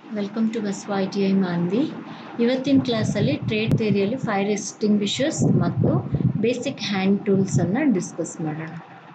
Welcome to Basava ITI Manvi. ಇವತ್ತಿನ ಕ್ಲಾಸಲ್ಲಿ trade ಥಿಯರಿಯಲ್ಲಿ ಫೈರ್ ಎಕ್ಸ್ಟಿಂಗ್ವಿಷರ್ಸ್ ಮತ್ತು ಬೇಸಿಕ್ ಹ್ಯಾಂಡ್ ಟೂಲ್ಸನ್ನು ಡಿಸ್ಕಸ್ ಮಾಡೋಣ.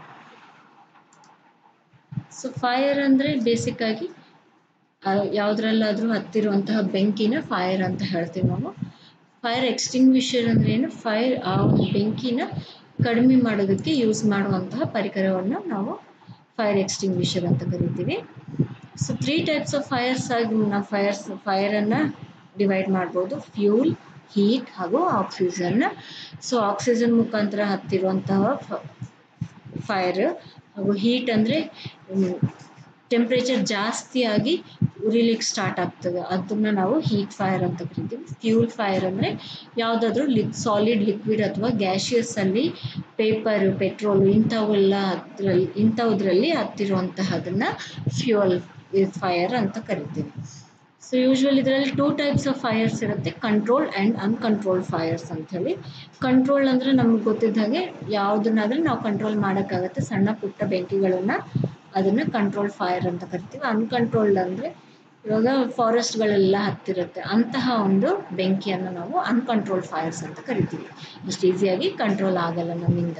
ಸೊ ಫೈರ್ ಅಂದರೆ ಬೇಸಿಕ್ಕಾಗಿ ಯಾವುದ್ರಲ್ಲಾದರೂ ಹತ್ತಿರುವಂತಹ ಬೆಂಕಿನ ಫೈರ್ ಅಂತ ಹೇಳ್ತೀವಿ ನಾವು. ಫೈರ್ ಎಕ್ಸ್ಟಿಂಗ್ವಿಷರ್ ಅಂದರೆ ಏನು? ಫೈರ್ ಆ ಒಂದು ಬೆಂಕಿನ ಕಡಿಮೆ ಮಾಡೋದಕ್ಕೆ ಯೂಸ್ ಮಾಡುವಂತಹ ಪರಿಕರವನ್ನು ನಾವು ಫೈರ್ ಎಕ್ಸ್ಟಿಂಗ್ವಿಷರ್ ಅಂತ ಕರಿತೀವಿ. ಸೊ 3 ಟೈಪ್ಸ್ ಆಫ್ ಫೈರ್ಸ್ ಆಗಿ ನಾವು ಫೈರನ್ನು ಡಿವೈಡ್ ಮಾಡ್ಬೋದು: ಫ್ಯೂಲ್, ಹೀಟ್ ಹಾಗೂ ಆಕ್ಸಿಜನ್. ಸೊ ಆಕ್ಸಿಜನ್ ಮುಖಾಂತರ ಹತ್ತಿರುವಂತಹ ಫೈರ್ ಹಾಗೂ ಹೀಟ್ ಅಂದರೆ ಟೆಂಪ್ರೇಚರ್ ಜಾಸ್ತಿ ಆಗಿ ಉರಿಲಿಕ್ಕೆ ಸ್ಟಾರ್ಟ್ ಆಗ್ತದೆ, ಅದನ್ನು ನಾವು ಹೀಟ್ ಫೈರ್ ಅಂತ ಕರಿತೀವಿ. ಫ್ಯೂಲ್ ಫೈರ್ ಅಂದರೆ ಯಾವುದಾದ್ರೂ ಸಾಲಿಡ್, ಲಿಕ್ವಿಡ್ ಅಥವಾ ಗ್ಯಾಶಿಯಸ್ ಅಲ್ಲಿ ಪೇಪರ್, ಪೆಟ್ರೋಲ್ ಇಂಥವುದ್ರಲ್ಲಿ ಹತ್ತಿರುವಂತಹದನ್ನು ಫ್ಯೂಯಲ್ ಫೈರ್ ಅಂತ ಕರಿತೀವಿ. ಸೊ ಯೂಶ್ವಲಿ ಇದರಲ್ಲಿ 2 ಟೈಪ್ಸ್ ಆಫ್ ಫೈರ್ಸ್ ಇರುತ್ತೆ: ಕಂಟ್ರೋಲ್ಡ್ ಆ್ಯಂಡ್ ಅನ್ಕಂಟ್ರೋಲ್ಡ್ ಫೈರ್ಸ್ ಅಂತ ಹೇಳಿ. ಕಂಟ್ರೋಲ್ ಅಂದರೆ ನಮ್ಗೆ ಗೊತ್ತಿದ್ದ ಹಾಗೆ ಯಾವುದನ್ನಾದ್ರೂ ನಾವು ಕಂಟ್ರೋಲ್ ಮಾಡೋಕ್ಕಾಗತ್ತೆ, ಸಣ್ಣ ಪುಟ್ಟ ಬೆಂಕಿಗಳನ್ನು, ಅದನ್ನು ಕಂಟ್ರೋಲ್ ಫೈರ್ ಅಂತ ಕರಿತೀವಿ. ಅನ್ಕಂಟ್ರೋಲ್ಡ್ ಅಂದರೆ ಇವಾಗ ಫಾರೆಸ್ಟ್ಗಳೆಲ್ಲ ಹತ್ತಿರುತ್ತೆ, ಅಂತಹ ಒಂದು ಬೆಂಕಿಯನ್ನು ನಾವು ಅನ್ಕಂಟ್ರೋಲ್ಡ್ ಫೈರ್ಸ್ ಅಂತ ಕರಿತೀವಿ. ಅಷ್ಟು ಈಸಿಯಾಗಿ ಕಂಟ್ರೋಲ್ ಆಗಲ್ಲ ನಮ್ಮಿಂದ.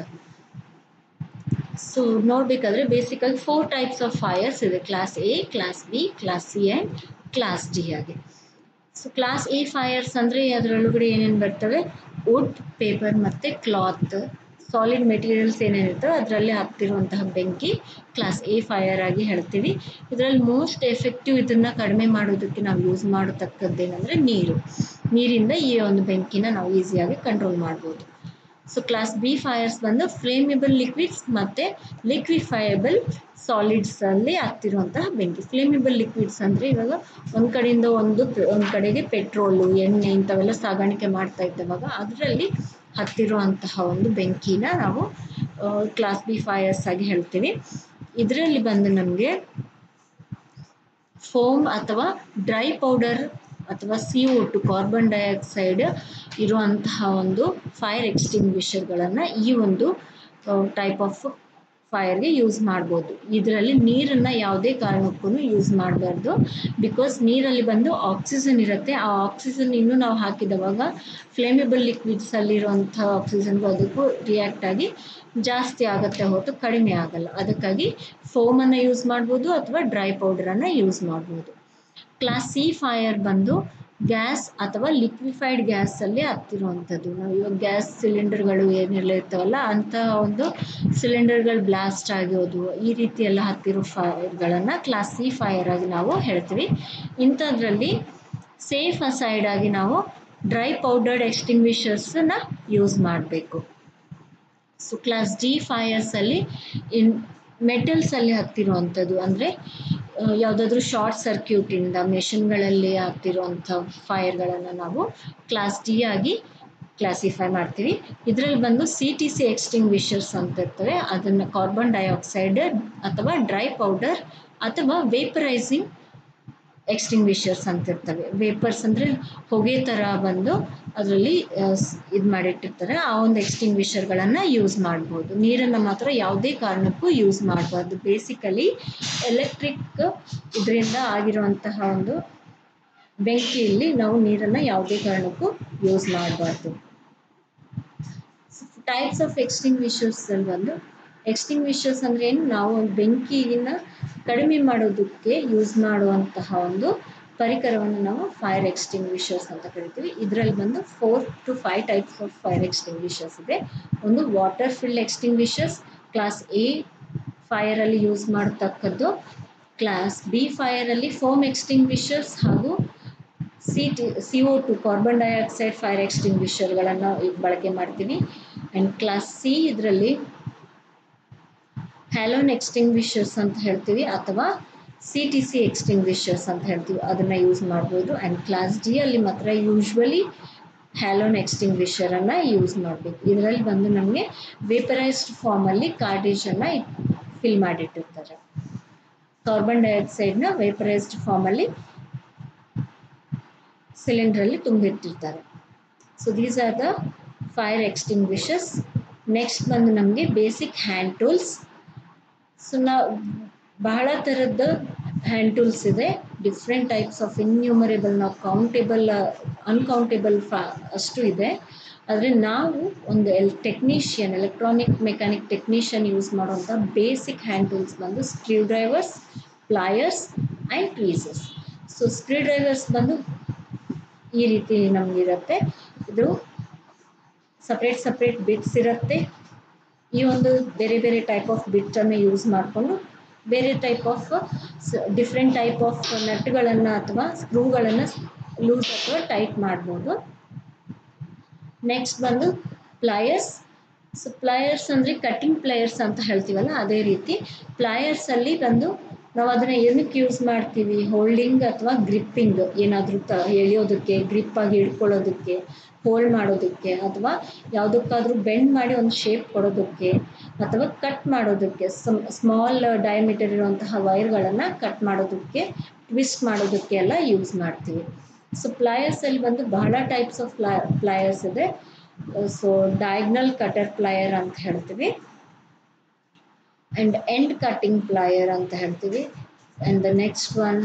ಸೊ ನೋಡಬೇಕಾದ್ರೆ ಬೇಸಿಕಾಗಿ 4 ಟೈಪ್ಸ್ ಆಫ್ ಫೈರ್ಸ್ ಇದೆ: class A, class B, class C and class D ಆಗಿ. ಸೊ ಕ್ಲಾಸ್ ಎ ಫೈರ್ಸ್ ಅಂದರೆ ಅದರೊಳಗಡೆ ಏನೇನು ಬರ್ತವೆ? ವುಡ್, ಪೇಪರ್ ಮತ್ತು ಕ್ಲಾತ್, ಸಾಲಿಡ್ ಮೆಟೀರಿಯಲ್ಸ್ ಏನೇನಿರ್ತವೆ ಅದರಲ್ಲೇ ಹತ್ತಿರುವಂತಹ ಬೆಂಕಿ ಕ್ಲಾಸ್ ಎ ಫೈರ್ ಆಗಿ ಹೇಳ್ತೀವಿ. ಇದರಲ್ಲಿ ಮೋಸ್ಟ್ ಎಫೆಕ್ಟಿವ್, ಇದನ್ನು ಕಡಿಮೆ ಮಾಡೋದಕ್ಕೆ ನಾವು ಯೂಸ್ ಮಾಡತಕ್ಕದ್ದೇನೆಂದರೆ ನೀರಿಂದ ಈ ಒಂದು ಬೆಂಕಿನ ನಾವು ಈಸಿಯಾಗಿ ಕಂಟ್ರೋಲ್ ಮಾಡ್ಬೋದು. ಸೊ ಕ್ಲಾಸ್ ಬಿ ಫೈರ್ಸ್ ಬಂದು ಫ್ಲೇಮೇಬಲ್ ಲಿಕ್ವಿಡ್ಸ್ ಮತ್ತು ಲಿಕ್ವಿಫೈಯಬಲ್ ಸಾಲಿಡ್ಸ್ ಅಲ್ಲಿ ಹತ್ತಿರುವಂತಹ ಬೆಂಕಿ. ಫ್ಲೇಮೇಬಲ್ ಲಿಕ್ವಿಡ್ಸ್ ಅಂದರೆ ಇವಾಗ ಒಂದು ಕಡೆಯಿಂದ ಒಂದು ಕಡೆಗೆ ಪೆಟ್ರೋಲು, ಎಣ್ಣೆ ಇಂಥವೆಲ್ಲ ಸಾಗಾಣಿಕೆ ಮಾಡ್ತಾ ಇದ್ದವಾಗ ಅದರಲ್ಲಿ ಹತ್ತಿರುವಂತಹ ಒಂದು ಬೆಂಕಿನ ನಾವು ಕ್ಲಾಸ್ ಬಿ ಫೈರ್ಸ್ ಆಗಿ ಹೇಳ್ತೀವಿ. ಇದರಲ್ಲಿ ಬಂದು ನಮಗೆ ಫೋಮ್ ಅಥವಾ ಡ್ರೈ ಪೌಡರ್ ಅಥವಾ CO2 ಕಾರ್ಬನ್ ಡೈಆಕ್ಸೈಡ್ ಇರುವಂತಹ ಒಂದು ಫೈರ್ ಎಕ್ಸ್ಟಿಂಗ್ವಿಷರ್ಗಳನ್ನು ಈ ಒಂದು ಟೈಪ್ ಆಫ್ ಫೈರ್ಗೆ ಯೂಸ್ ಮಾಡ್ಬೋದು. ಇದರಲ್ಲಿ ನೀರನ್ನು ಯಾವುದೇ ಕಾರಣಕ್ಕೂ ಯೂಸ್ ಮಾಡಬಾರ್ದು, ಬಿಕಾಸ್ ನೀರಲ್ಲಿ ಬಂದು ಆಕ್ಸಿಜನ್ ಇರುತ್ತೆ. ಆ ಆಕ್ಸಿಜನ್ ಇನ್ನೂ ನಾವು ಹಾಕಿದವಾಗ ಫ್ಲೇಮೇಬಲ್ ಲಿಕ್ವಿಡ್ಸಲ್ಲಿರುವಂಥ ಆಕ್ಸಿಜನ್ಗೂ ಅದಕ್ಕೂ ರಿಯಾಕ್ಟ್ ಆಗಿ ಜಾಸ್ತಿ ಆಗುತ್ತೆ ಹೊರತು ಕಡಿಮೆ ಆಗಲ್ಲ. ಅದಕ್ಕಾಗಿ ಫೋಮನ್ನು ಯೂಸ್ ಮಾಡ್ಬೋದು ಅಥವಾ ಡ್ರೈ ಪೌಡರನ್ನು ಯೂಸ್ ಮಾಡ್ಬೋದು. ಕ್ಲಾಸ್ ಸಿ ಫೈರ್ ಬಂದು ಗ್ಯಾಸ್ ಅಥವಾ ಲಿಕ್ವಿಫೈಡ್ ಗ್ಯಾಸಲ್ಲಿ ಹತ್ತಿರುವಂಥದ್ದು. ನಾವು ಇವಾಗ ಗ್ಯಾಸ್ ಸಿಲಿಂಡರ್ಗಳು ಏನೆಲ್ಲ ಇರ್ತಾವಲ್ಲ, ಅಂತಹ ಒಂದು ಸಿಲಿಂಡರ್ಗಳು ಬ್ಲಾಸ್ಟ್ ಆಗೋದು, ಈ ರೀತಿ ಎಲ್ಲ ಹತ್ತಿರೋ ಫೈರ್ಗಳನ್ನು ಕ್ಲಾಸ್ ಸಿ ಫೈರ್ ಆಗಿ ನಾವು ಹೇಳ್ತೀವಿ. ಇಂಥದ್ರಲ್ಲಿ ಸೇಫ್ ಅಸೈಡ್ ಆಗಿ ನಾವು ಡ್ರೈ ಪೌಡರ್ಡ್ ಎಕ್ಸ್ಟಿಂಗ್ವಿಷರ್ಸನ್ನು ಯೂಸ್ ಮಾಡಬೇಕು. ಸೊ ಕ್ಲಾಸ್ ಡಿ ಫೈರ್ಸಲ್ಲಿ ಮೆಟಲ್ಸಲ್ಲಿ ಹತ್ತಿರುವಂಥದ್ದು ಅಂದರೆ ಯಾವುದಾದ್ರೂ ಶಾರ್ಟ್ ಸರ್ಕ್ಯೂಟಿಂದ ಮೆಷಿನ್ಗಳಲ್ಲಿ ಹತ್ತಿರುವಂಥ ಫೈರ್ಗಳನ್ನು ನಾವು ಕ್ಲಾಸ್ ಡಿ ಆಗಿ ಕ್ಲಾಸಿಫೈ ಮಾಡ್ತೀವಿ. ಇದರಲ್ಲಿ ಬಂದು CTC ಎಕ್ಸ್ಟಿಂಗ್ವಿಷರ್ಸ್ ಅಂತ ಇರ್ತವೆ. ಅದನ್ನು ಕಾರ್ಬನ್ ಡೈಆಕ್ಸೈಡ್ ಅಥವಾ ಡ್ರೈ ಪೌಡರ್ ಅಥವಾ ವೇಪರೈಸಿಂಗ್ ಎಕ್ಸ್ಟಿಂಗ್ವಿಷರ್ಸ್ ಅಂತ ಇರ್ತವೆ. ವೇಪರ್ಸ್ ಅಂದರೆ ಹೊಗೆ ಥರ ಬಂದು ಅದರಲ್ಲಿ ಇದು ಮಾಡಿಟ್ಟಿರ್ತಾರೆ, ಆ ಒಂದು ಎಕ್ಸ್ಟಿಂಗ್ವಿಷರ್ಗಳನ್ನು ಯೂಸ್ ಮಾಡ್ಬೋದು. ನೀರನ್ನು ಮಾತ್ರ ಯಾವುದೇ ಕಾರಣಕ್ಕೂ ಯೂಸ್ ಮಾಡಬಾರ್ದು. ಬೇಸಿಕಲಿ ಎಲೆಕ್ಟ್ರಿಕ್ ಇದರಿಂದ ಆಗಿರುವಂತಹ ಒಂದು ಬೆಂಕಿಯಲ್ಲಿ ನಾವು ನೀರನ್ನು ಯಾವುದೇ ಕಾರಣಕ್ಕೂ ಯೂಸ್ ಮಾಡಬಾರ್ದು. ಟೈಪ್ಸ್ ಆಫ್ ಎಕ್ಸ್ಟಿಂಗ್ವಿಷರ್ಸ್ ಅಲ್ಲಿ ಬಂದು ಎಕ್ಸ್ಟಿಂಗ್ವಿಷರ್ಸ್ ಅಂದರೆ ಏನು? ನಾವು ಬೆಂಕಿನ ಕಡಿಮೆ ಮಾಡೋದಕ್ಕೆ ಯೂಸ್ ಮಾಡುವಂತಹ ಒಂದು ಪರಿಕರವನ್ನು ನಾವು ಫೈರ್ ಎಕ್ಸ್ಟಿಂಗ್ವಿಷರ್ಸ್ ಅಂತ ಕರಿತೀವಿ. ಇದರಲ್ಲಿ ಬಂದು 4 to 5 types of fire extinguishers ಇದೆ. ಒಂದು water filled extinguishers class A ಫೈರಲ್ಲಿ ಯೂಸ್ ಮಾಡತಕ್ಕದ್ದು. ಕ್ಲಾಸ್ ಬಿ ಫೈರಲ್ಲಿ ಫೋಮ್ ಎಕ್ಸ್ಟಿಂಗ್ವಿಷರ್ಸ್ ಹಾಗೂ CO2 ಕಾರ್ಬನ್ ಡೈಆಕ್ಸೈಡ್ ಫೈರ್ ಎಕ್ಸ್ಟಿಂಗ್ವಿಷರ್ಗಳನ್ನು ಬಳಕೆ ಮಾಡ್ತೀವಿ. ಆ್ಯಂಡ್ ಕ್ಲಾಸ್ ಸಿ ಇದರಲ್ಲಿ ಹ್ಯಾಲೋನ್ ಎಕ್ಸ್ಟಿಂಗ್ವಿಷರ್ಸ್ ಅಂತ ಹೇಳ್ತೀವಿ ಅಥವಾ CTC ಎಕ್ಸ್ಟಿಂಗ್ವಿಷರ್ಸ್ ಅಂತ ಹೇಳ್ತೀವಿ, ಅದನ್ನು ಯೂಸ್ ಮಾಡ್ಬೋದು. ಆ್ಯಂಡ್ ಕ್ಲಾಸ್ ಡಿ ಅಲ್ಲಿ ಮಾತ್ರ ಯೂಶ್ವಲಿ ಹ್ಯಾಲೋನ್ ಎಕ್ಸ್ಟಿಂಗ್ವಿಷರನ್ನು ಯೂಸ್ ಮಾಡಬೇಕು. ಇದರಲ್ಲಿ ಬಂದು ನಮಗೆ ವೇಪರೈಸ್ಡ್ ಫಾರ್ಮಲ್ಲಿ ಕಾರ್ಟ್ರಿಡ್ಜನ್ನು ಫಿಲ್ ಮಾಡಿಟ್ಟಿರ್ತಾರೆ. ಕಾರ್ಬನ್ ಡೈಆಕ್ಸೈಡ್ನ ವೇಪರೈಸ್ಡ್ ಫಾರ್ಮಲ್ಲಿ ಸಿಲಿಂಡ್ರಲ್ಲಿ ತುಂಬಿಟ್ಟಿರ್ತಾರೆ. So these are the fire extinguishers. Next ಬಂದು ನಮಗೆ ಬೇಸಿಕ್ ಹ್ಯಾಂಡ್ ಟೂಲ್ಸ್. ಸೊ ನಾವು ಬಹಳ ಥರದ ಹ್ಯಾಂಡ್ ಟೂಲ್ಸ್ ಇದೆ, ಡಿಫ್ರೆಂಟ್ ಟೈಪ್ಸ್ ಆಫ್ ಇನ್ಯೂಮರೇಬಲ್, ನಾವು ಕೌಂಟೇಬಲ್ ಅನ್ಕೌಂಟೇಬಲ್ ಅಷ್ಟು ಇದೆ. ಆದರೆ ನಾವು ಒಂದು technician, electronic mechanic technician use ಮಾಡುವಂಥ ಬೇಸಿಕ್ ಹ್ಯಾಂಡ್ ಟೂಲ್ಸ್ ಬಂದು screw drivers, pliers and tweezers. So screw drivers ಬಂದು ಈ ರೀತಿ ನಮಗಿರುತ್ತೆ. ಇದು ಸಪ್ರೇಟ್ ಬಿಟ್ಸ್ ಇರುತ್ತೆ. ಈ ಒಂದು ಬೇರೆ ಬೇರೆ ಟೈಪ್ ಆಫ್ ಬಿಟ್ಟನ್ನು ಯೂಸ್ ಮಾಡಿಕೊಂಡು ಬೇರೆ type of different type of ನಟ್ಗಳನ್ನು ಅಥವಾ ಸ್ಕ್ರೂಗಳನ್ನು ಲೂಸ್ ಅಥವಾ ಟೈಟ್ ಮಾಡ್ಬೋದು. ನೆಕ್ಸ್ಟ್ ಬಂದು ಪ್ಲಾಯರ್ಸ್. ಸೊ ಪ್ಲಾಯರ್ಸ್ ಅಂದರೆ ಕಟ್ಟಿಂಗ್ ಪ್ಲಾಯರ್ಸ್ ಅಂತ ಹೇಳ್ತೀವಲ್ಲ, ಅದೇ ರೀತಿ ಪ್ಲಾಯರ್ಸಲ್ಲಿ ಬಂದು ನಾವು ಅದನ್ನು ಏನಕ್ಕೆ ಯೂಸ್ ಮಾಡ್ತೀವಿ, ಹೋಲ್ಡಿಂಗ್ ಅಥವಾ ಗ್ರಿಪ್ಪಿಂಗ್, ಏನಾದರೂ ಎಳೆಯೋದಕ್ಕೆ, ಗ್ರಿಪ್ಪಾಗಿ ಹಿಡ್ಕೊಳ್ಳೋದಕ್ಕೆ, ಹೋಲ್ಡ್ ಮಾಡೋದಕ್ಕೆ, ಅಥವಾ ಯಾವುದಕ್ಕಾದ್ರೂ ಬೆಂಡ್ ಮಾಡಿ ಒಂದು ಶೇಪ್ ಕೊಡೋದಕ್ಕೆ, ಅಥವಾ ಕಟ್ ಮಾಡೋದಕ್ಕೆ, ಸ್ಮಾಲ್ ಡಯಾಮೀಟರ್ ಇರುವಂತಹ ವೈರ್ಗಳನ್ನು ಕಟ್ ಮಾಡೋದಕ್ಕೆ, ಟ್ವಿಸ್ಟ್ ಮಾಡೋದಕ್ಕೆ ಎಲ್ಲ ಯೂಸ್ ಮಾಡ್ತೀವಿ. ಸೊ ಪ್ಲಾಯರ್ಸಲ್ಲಿ ಬಂದು ಬಹಳ ಟೈಪ್ಸ್ ಆಫ್ ಪ್ಲಾಯರ್ಸ್ ಇದೆ. ಸೊ ಡಯಾಗ್ನಲ್ ಕಟರ್ ಪ್ಲಾಯರ್ ಅಂತ ಹೇಳ್ತೀವಿ, ಆ್ಯಂಡ್ ಎಂಡ್ ಕಟ್ಟಿಂಗ್ ಪ್ಲಾಯರ್ ಅಂತ ಹೇಳ್ತೀವಿ. And the next one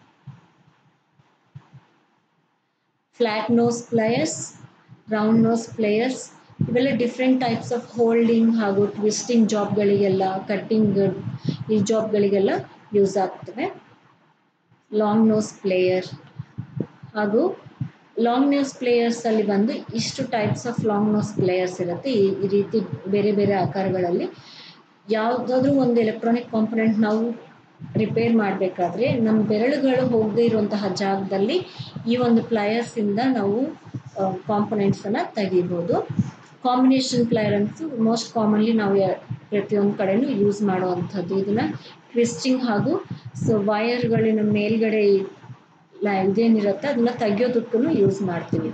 flat nose pliers, round nose pliers. ಇವೆಲ್ಲ ಡಿಫ್ರೆಂಟ್ ಟೈಪ್ಸ್ ಆಫ್ ಹೋಲ್ಡಿಂಗ್ ಹಾಗೂ ಟ್ವಿಸ್ಟಿಂಗ್ ಜಾಬ್ಗಳಿಗೆಲ್ಲ, ಕಟ್ಟಿಂಗ್ ಈ ಜಾಬ್ಗಳಿಗೆಲ್ಲ ಯೂಸ್ ಆಗ್ತವೆ. ಲಾಂಗ್ ನೋಸ್ ಪ್ಲೇಯರ್ ಹಾಗೂ ಲಾಂಗ್ ನೋಸ್ ಪ್ಲೇಯರ್ಸಲ್ಲಿ ಬಂದು ಇಷ್ಟು types of long nose pliers ಇರುತ್ತೆ. ಈ ರೀತಿ ಬೇರೆ ಬೇರೆ ಆಕಾರಗಳಲ್ಲಿ. ಯಾವುದಾದ್ರೂ ಒಂದು ಎಲೆಕ್ಟ್ರಾನಿಕ್ ಕಾಂಪೊನೆಂಟ್ ನಾವು ರಿಪೇರ್ ಮಾಡಬೇಕಾದ್ರೆ ನಮ್ಮ ಬೆರಳುಗಳು ಹೋಗದೇ ಇರುವಂತಹ ಜಾಗದಲ್ಲಿ ಈ ಒಂದು ಪ್ಲಾಯರ್ಸಿಂದ ನಾವು ಕಾಂಪೊನೆಂಟ್ಸನ್ನು ತೆಗಿಬೋದು. ಕಾಂಬಿನೇಷನ್ ಪ್ಲಾಯರ್ ಅಂತೂ ಮೋಸ್ಟ್ ಕಾಮನ್ಲಿ ನಾವು ಪ್ರತಿಯೊಂದು ಕಡೆಯೂ ಯೂಸ್ ಮಾಡುವಂಥದ್ದು. ಇದನ್ನು ಟ್ವಿಸ್ಟಿಂಗ್ ಹಾಗೂ ಸೊ ವೈರ್ಗಳಿನ ಮೇಲ್ಗಡೆ ಇದೇನಿರುತ್ತೆ ಅದನ್ನು ತೆಗಿಯೋದಕ್ಕೂ ಯೂಸ್ ಮಾಡ್ತೀವಿ.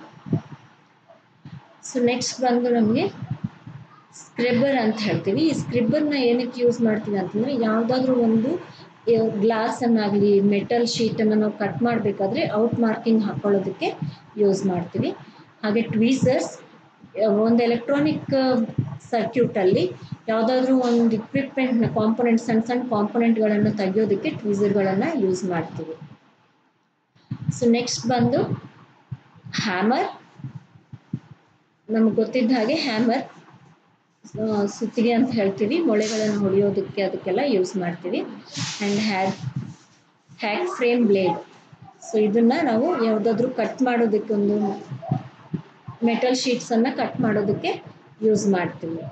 ಸೊ ನೆಕ್ಸ್ಟ್ ಬಂದು ನಮಗೆ ಸ್ಕ್ರಬ್ಬರ್ ಅಂತ ಹೇಳ್ತೀವಿ. ಈ ಸ್ಕ್ರಬ್ಬರ್ನ ಏನಕ್ಕೆ ಯೂಸ್ ಮಾಡ್ತೀವಿ ಅಂತಂದರೆ, ಯಾವುದಾದ್ರೂ ಒಂದು ಗ್ಲಾಸನ್ನಾಗಲಿ ಮೆಟಲ್ ಶೀಟನ್ನು ನಾವು ಕಟ್ ಮಾಡಬೇಕಾದ್ರೆ ಔಟ್ ಮಾರ್ಕಿಂಗ್ ಹಾಕ್ಕೊಳ್ಳೋದಕ್ಕೆ ಯೂಸ್ ಮಾಡ್ತೀವಿ. ಹಾಗೆ ಟ್ವೀಸರ್ಸ್, ಒಂದು ಎಲೆಕ್ಟ್ರಾನಿಕ್ ಸರ್ಕ್ಯೂಟಲ್ಲಿ ಯಾವುದಾದ್ರೂ ಒಂದು ಇಕ್ವಿಪ್ಮೆಂಟ್ನ ಕಾಂಪೊನೆಂಟ್, ಸಣ್ಣ ಸಣ್ಣ ಕಾಂಪೊನೆಂಟ್ಗಳನ್ನು ತೆಗಿಯೋದಕ್ಕೆ ಟ್ವೀಸರ್ಗಳನ್ನು ಯೂಸ್ ಮಾಡ್ತೀವಿ. ಸೊ ನೆಕ್ಸ್ಟ್ ಬಂದು ಹ್ಯಾಮರ್. ನಮ್ಗೆ ಗೊತ್ತಿದ್ದ ಹಾಗೆ ಹ್ಯಾಮರ್ ಸುತ್ತಿಗೆ ಅಂತ ಹೇಳ್ತೀವಿ, ಮೊಳೆಗಳನ್ನು ಹೊಡೆಯೋದಕ್ಕೆ ಅದಕ್ಕೆಲ್ಲ ಯೂಸ್ ಮಾಡ್ತೀವಿ. And hack frame blade. So ಇದನ್ನು ನಾವು ಯಾವುದಾದ್ರೂ ಕಟ್ ಮಾಡೋದಕ್ಕೆ, ಒಂದು ಮೆಟಲ್ ಶೀಟ್ಸನ್ನು ಕಟ್ ಮಾಡೋದಕ್ಕೆ ಯೂಸ್ ಮಾಡ್ತೀವಿ.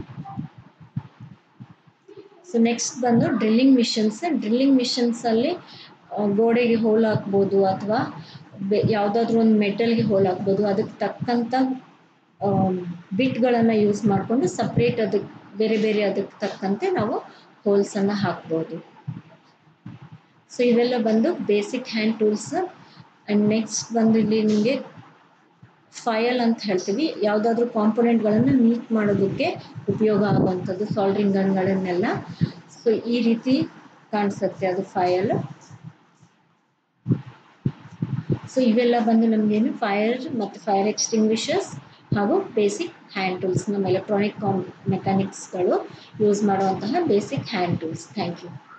ಸೊ ನೆಕ್ಸ್ಟ್ ಬಂದು ಡ್ರಿಲ್ಲಿಂಗ್ ಮಿಷನ್ಸ್. ಡ್ರಿಲ್ಲಿಂಗ್ ಮಿಷನ್ಸಲ್ಲಿ ಗೋಡೆಗೆ ಹೋಲ್ ಹಾಕ್ಬೋದು, ಅಥವಾ ಯಾವುದಾದ್ರೂ ಒಂದು ಮೆಟಲ್ಗೆ ಹೋಲ್ ಹಾಕ್ಬೋದು. ಅದಕ್ಕೆ ತಕ್ಕಂಥ ಬಿಟ್ಗಳನ್ನು ಯೂಸ್ ಮಾಡಿಕೊಂಡು ಸಪ್ರೇಟ್ ಅದಕ್ಕೆ ಬೇರೆ ಬೇರೆ ಅದಕ್ಕೆ ತಕ್ಕಂತೆ ನಾವು ಹೋಲ್ಸನ್ನು ಹಾಕ್ಬೋದು. ಸೊ ಇವೆಲ್ಲ ಬಂದು basic hand tools. And next ಬಂದು ಇಲ್ಲಿ ನಿಮಗೆ ಫೈಲ್ ಅಂತ ಹೇಳ್ತೀವಿ, ಯಾವುದಾದ್ರೂ ಕಾಂಪೊನೆಂಟ್ಗಳನ್ನು ಮೀಟ್ ಮಾಡೋದಕ್ಕೆ ಉಪಯೋಗ ಆಗುವಂಥದ್ದು, ಸಾಲ್ಡ್ರಿಂಗ್ ಗನ್ಗಳನ್ನೆಲ್ಲ. ಸೊ ಈ ರೀತಿ ಕಾಣಿಸುತ್ತೆ ಅದು ಫೈಲ್. ಸೊ ಇವೆಲ್ಲ ಬಂದು ನಮಗೇನು ಫೈರ್ ಮತ್ತು ಫೈರ್ ಎಕ್ಸ್ಟಿಂಗ್ವಿಷರ್ಸ್ ಹಾಗೂ ಬೇಸಿಕ್ ಹ್ಯಾಂಡ್ ಟೂಲ್ಸ್, ನಮ್ಮ ಎಲೆಕ್ಟ್ರಾನಿಕ್ ಮೆಕ್ಯಾನಿಕ್ಸ್ಗಳು ಯೂಸ್ ಮಾಡುವಂತಹ basic hand tools. Thank you.